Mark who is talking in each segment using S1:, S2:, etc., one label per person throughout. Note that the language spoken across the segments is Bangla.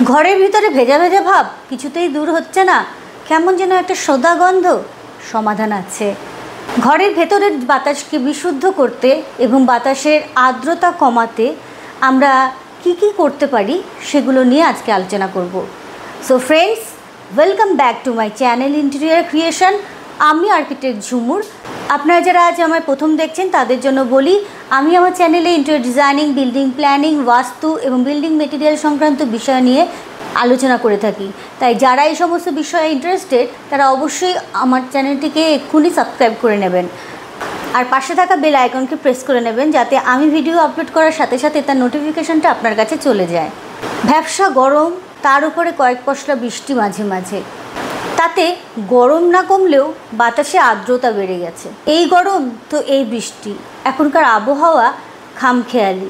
S1: ঘরের ভিতরে ভেজা ভেজা ভাব কিছুতেই দূর হচ্ছে না, কেমন যেন একটা সোদা গন্ধ। সমাধান আছে। ঘরের ভেতরের বাতাসকে বিশুদ্ধ করতে এবং বাতাসের আর্দ্রতা কমাতে আমরা কি কি করতে পারি সেগুলো নিয়ে আজকে আলোচনা করব। So friends, welcome back to my channel interior creation. আমি আর্কিটেক্ট ঝুমুর। আপনারা যারা আজ আমার প্রথম দেখছেন তাদের জন্য বলি, আমি আমার চ্যানেলে ইন্টেরিয়র ডিজাইনিং, বিল্ডিং প্ল্যানিং, বাস্তু এবং বিল্ডিং মেটেরিয়াল সংক্রান্ত বিষয় নিয়ে আলোচনা করে থাকি। তাই যারা এই সমস্ত বিষয়ে ইন্টারেস্টেড তারা অবশ্যই আমার চ্যানেলটিকে এক্ষুনি সাবস্ক্রাইব করে নেবেন আর পাশে থাকা বেল আইকনকে প্রেস করে নেবেন, যাতে আমি ভিডিও আপলোড করার সাথে সাথে তার নোটিফিকেশনটা আপনার কাছে চলে যায়। ভ্যাপসা গরম, তার উপরে কয়েক পশলা বৃষ্টি মাঝে মাঝে, তাতে গরম না কমলেও বাতাসে আর্দ্রতা বেড়ে গেছে। এই গরম তো এই বৃষ্টি, এখনকার আবহাওয়া খামখেয়ালি।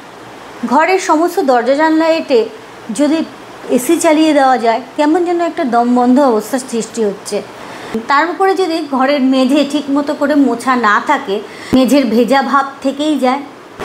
S1: ঘরের সমস্ত দরজা জানলা এঁটে যদি এসি চালিয়ে দেওয়া যায়, কেমন যেন একটা দমবন্ধ অবস্থার সৃষ্টি হচ্ছে। তার উপরে যদি ঘরের মেঝে ঠিকমতো করে মোছা না থাকে, মেঝের ভেজা ভাব থেকেই যায়।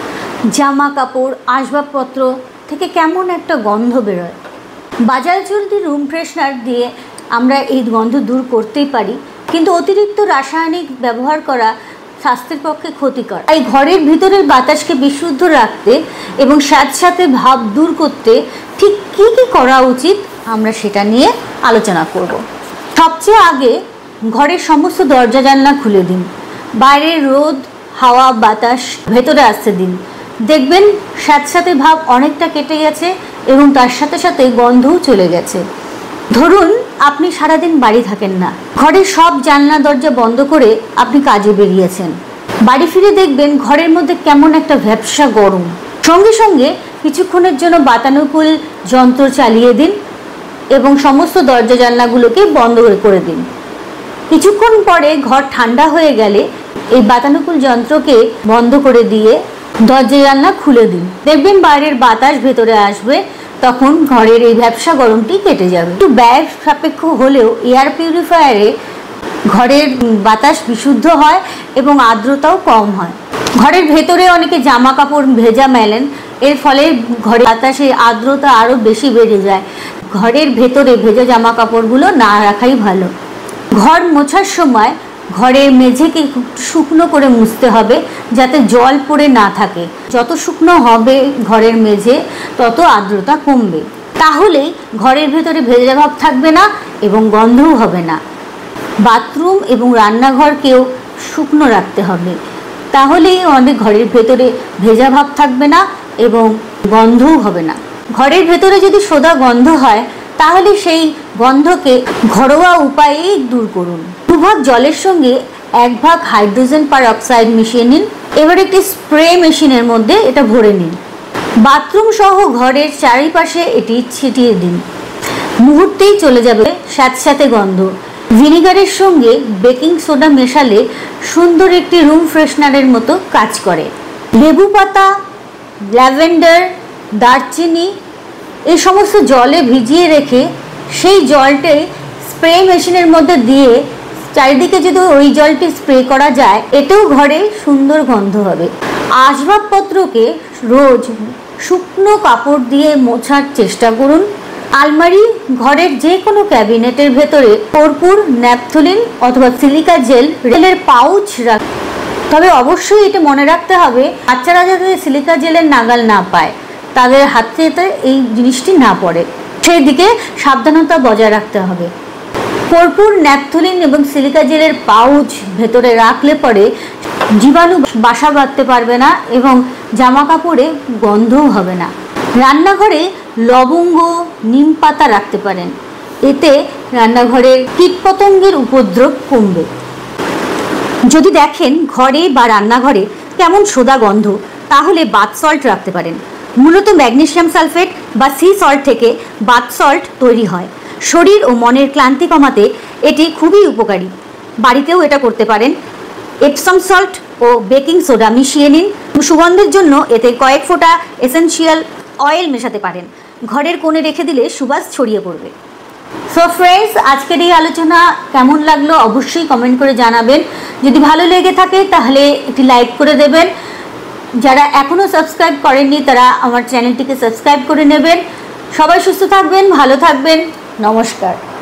S1: জামা কাপড়, আসবাবপত্র থেকে কেমন একটা গন্ধ বেরোয়। বাজার চলতি রুম ফ্রেশনার দিয়ে আমরা এই গন্ধ দূর করতেই পারি, কিন্তু অতিরিক্ত রাসায়নিক ব্যবহার করা স্বাস্থ্যের পক্ষে ক্ষতিকর। তাই ঘরের ভিতরের বাতাসকে বিশুদ্ধ রাখতে এবং সাথে সাথে ভাব দূর করতে ঠিক কী কী করা উচিত আমরা সেটা নিয়ে আলোচনা করব। সবচেয়ে আগে ঘরের সমস্ত দরজা জানলা খুলে দিন। বাইরের রোদ, হাওয়া, বাতাস ভেতরে আসতে দিন। দেখবেন সাথে সাথে ভাব অনেকটা কেটে গেছে এবং তার সাথে সাথে গন্ধও চলে গেছে। ধরুন আপনি সারাদিন বাড়ি থাকেন না, ঘরের সব জানলা দরজা বন্ধ করে আপনি কাজে বেরিয়েছেন। বাড়ি ফিরে দেখবেন ঘরের মধ্যে কেমন একটা ভ্যাপসা গরম। সঙ্গে সঙ্গে কিছুক্ষণের জন্য বাতানুকূল যন্ত্র চালিয়ে দিন এবং সমস্ত দরজা জানলাগুলোকে বন্ধ করে দিন। কিছুক্ষণ পরে ঘর ঠান্ডা হয়ে গেলে এই বাতানুকূল যন্ত্রকে বন্ধ করে দিয়ে দরজা জানলা খুলে দিন। দেখবেন বাইরের বাতাস ভেতরে আসবে, তখন ঘরের এই ভ্যাপসা গরমটি কেটে যাবে। একটু ব্যয় সাপেক্ষ হলেও এয়ার পিউরিফায়ারে ঘরের বাতাস বিশুদ্ধ হয় এবং আর্দ্রতাও কম হয়। ঘরের ভেতরে অনেকে জামা কাপড় ভেজা মেলেন, এর ফলে ঘরের বাতাসে আর্দ্রতা আরও বেশি বেড়ে যায়। ঘরের ভেতরে ভেজা জামা কাপড়গুলো না রাখাই ভালো। ঘর মোছার সময় ঘরের মেঝেকে শুকনো করে মুছতে হবে, যাতে জল পড়ে না থাকে। যত শুকনো হবে ঘরের মেঝে, তত আর্দ্রতা কমবে। তাহলেই ঘরের ভেতরে ভেজা ভাব থাকবে না এবং গন্ধও হবে না। বাথরুম এবং রান্নাঘরকেও শুকনো রাখতে হবে, তাহলেই আমাদের ঘরের ভেতরে ভেজা ভাব থাকবে না এবং গন্ধও হবে না। ঘরের ভেতরে যদি সোদা গন্ধ হয়, তাহলে সেই গন্ধকে ঘরোয়া উপায়েই দূর করুন। 2 ভাগ জলের সঙ্গে 1 ভাগ হাইড্রোজেন পারঅক্সাইড মিশিয়ে নিন। এবার একটি স্প্রে মেশিনের মধ্যে এটা ভরে নিন। বাথরুম সহ ঘরের চারিপাশে এটি ছিটিয়ে দিন। মুহূর্তেই চলে যাবে সাথে সাথে গন্ধ। ভিনিগারের সঙ্গে বেকিং সোডা মেশালে সুন্দর একটি রুম ফ্রেশনারের মতো কাজ করে। লেবু পাতা, ল্যাভেন্ডার, দারচিনি এই সমস্ত জলে ভিজিয়ে রেখে সেই জলটাই স্প্রে মেশিনের মধ্যে দিয়ে চারিদিকে যদি ওই জলটি স্প্রে করা যায়, এতেও ঘরে সুন্দর গন্ধ হবে। আসবাবপত্রকে রোজ শুকনো কাপড় দিয়ে মোছার চেষ্টা করুন। আলমারি, ঘরের যে কোনো ক্যাবিনেটের ভেতরে কর্পূর, ন্যাপথলিন অথবা সিলিকা জেলের পাউচ রাখ। তবে অবশ্যই এটা মনে রাখতে হবে, বাচ্চারা যাতে সিলিকা জেলের নাগাল না পায়, তাদের হাতে এই জিনিসটি না পড়ে, সেই দিকে সাবধানতা বজায় রাখতে হবে। কর্পূর, ন্যাপথলিন এবং সিলিকা জেলের পাউচ ভেতরে রাখলে পরে জীবাণু বাসা বাঁধতে পারবে না এবং জামা কাপড়ে গন্ধও হবে না। রান্নাঘরে লবঙ্গ, নিম পাতা রাখতে পারেন, এতে রান্নাঘরের কীটপতঙ্গের উপদ্রব কমবে। যদি দেখেন ঘরে বা রান্নাঘরে কেমন সোদা গন্ধ, তাহলে বাথ সল্ট রাখতে পারেন। মূলত ম্যাগনেসিয়াম সালফেট বা সি সল্ট থেকে বাথ সল্ট তৈরি হয়। শরীর ও মনের ক্লান্তি কমাতে এটি খুবই উপকারী। বাড়িতেও এটা করতে পারেন। এপসম সল্ট ও বেকিং সোডা মিশিয়ে নিন। সুগন্ধের জন্য এতে কয়েক ফোঁটা এসেনশিয়াল অয়েল মেশাতে পারেন। ঘরের কোণে রেখে দিলে সুবাস ছড়িয়ে পড়বে। সো ফ্রেন্ডস, আজকের এই আলোচনা কেমন লাগলো অবশ্যই কমেন্ট করে জানাবেন। যদি ভালো লেগে থাকে তাহলে একটি লাইক করে দেবেন। যারা এখনও সাবস্ক্রাইব করেননি তারা আমার চ্যানেলটিকে সাবস্ক্রাইব করে নেবেন। সবাই সুস্থ থাকবেন, ভালো থাকবেন। নমস্কার।